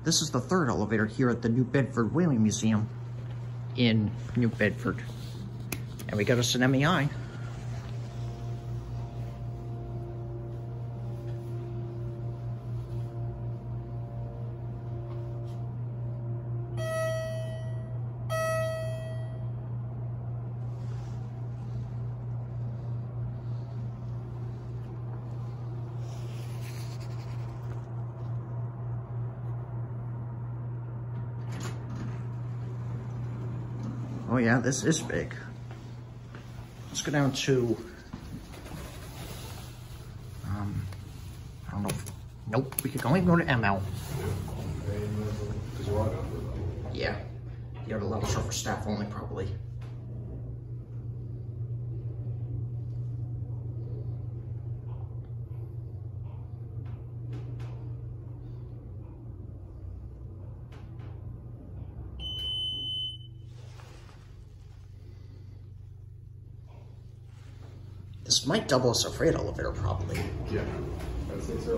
This is the third elevator here at the New Bedford Whaling Museum in New Bedford. And we got us an MEI. Oh yeah, this is big. Let's go down to, I don't know. Nope, we could only go to ML. Yeah, the other levels are for staff only, probably. This might double as a freight elevator, probably. Yeah, I'd say so.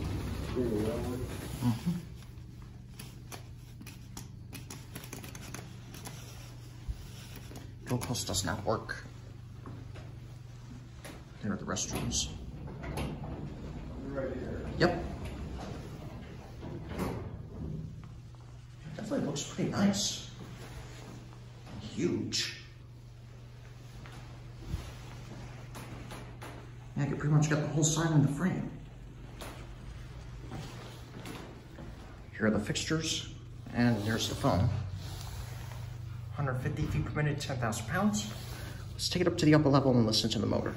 Door post does not work. Here are the restrooms. Right here. Yep. Definitely looks pretty nice. Huge. Yeah, you pretty much got the whole side in the frame. Here are the fixtures, and there's the phone. 150 feet per minute, 10,000 pounds. Let's take it up to the upper level and listen to the motor.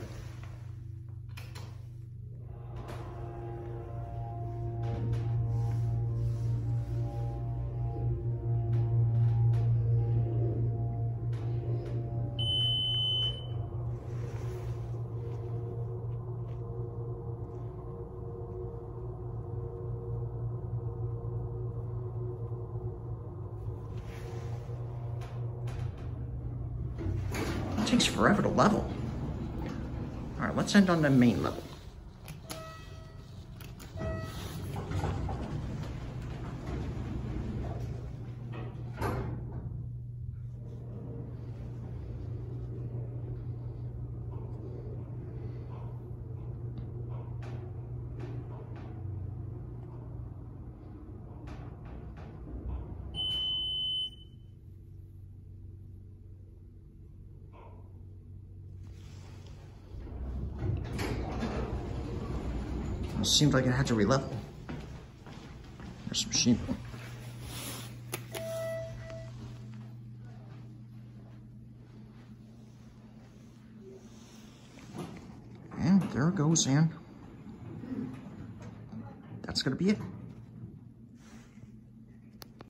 It takes forever to level. All right, let's end on the main level. It seemed like it had to re-level. There's some sheep. And there it goes, and that's gonna be it.